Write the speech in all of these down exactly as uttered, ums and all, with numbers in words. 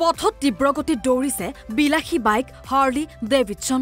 পথত তীব্ৰগতিত দৌৰিছে বিলাসী বাইক হাৰ্লি ডেভিডছন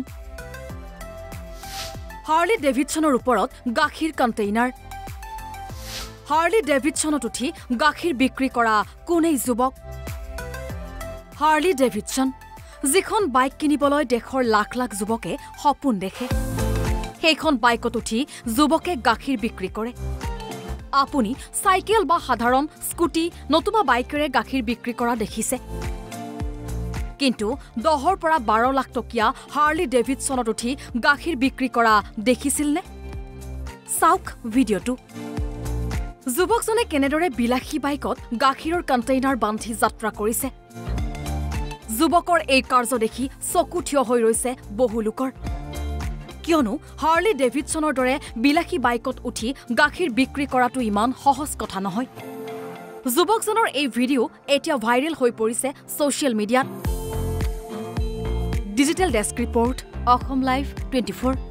হাৰ্লি ডেভিডছনৰ ওপৰত গাখীৰ কণ্টেইনাৰ হাৰ্লি ডেভিডছনত উঠি গাখীৰ বিক্ৰী কৰা কোনেই যুৱক হাৰ্লি ডেভিডছন যিখন বাইক কিনিবলৈ দেশৰ লাখ লাখ যুৱকে সপোন দেখে সেইখন বাইকত উঠি যুৱকে গাখীৰ বিক্ৰী কৰে আপুনি সাইকেল বা সাধাৰণ স্কুটি নতুবা বাইকেৰে গাখীৰ বিক্ৰী কৰা দেখিছে কিন্তু দহৰ পৰা বাৰ লাখ টকীয়া হাৰ্লি ডেভিডছনত উঠি গাখীৰ বিক্ৰী কৰা দেখিছিলনে চাওক ভিডিঅটো যুৱকজনে কেনেদৰে বিলাসী বাইকত গাখীৰৰ কণ্টেইনাৰ বান্ধি যাত্ৰা কৰিছে যুৱকৰ এই কাৰ্য দেখি চকু থিয় হৈ ৰৈছে বহু লোকৰ কিয়নো হাৰ্লি ডেভিডছনৰ দৰে বিলাসী বাইকত উঠি গাখীৰ বিক্ৰী কৰাটো ইমান সহজ কথা নহয় যুৱকজনৰ এই ভিডিঅ এতিয়া ভাইৰেল হৈ পৰিছে সোশ্যাল মিডিয়াত digital desk report Asom live twenty four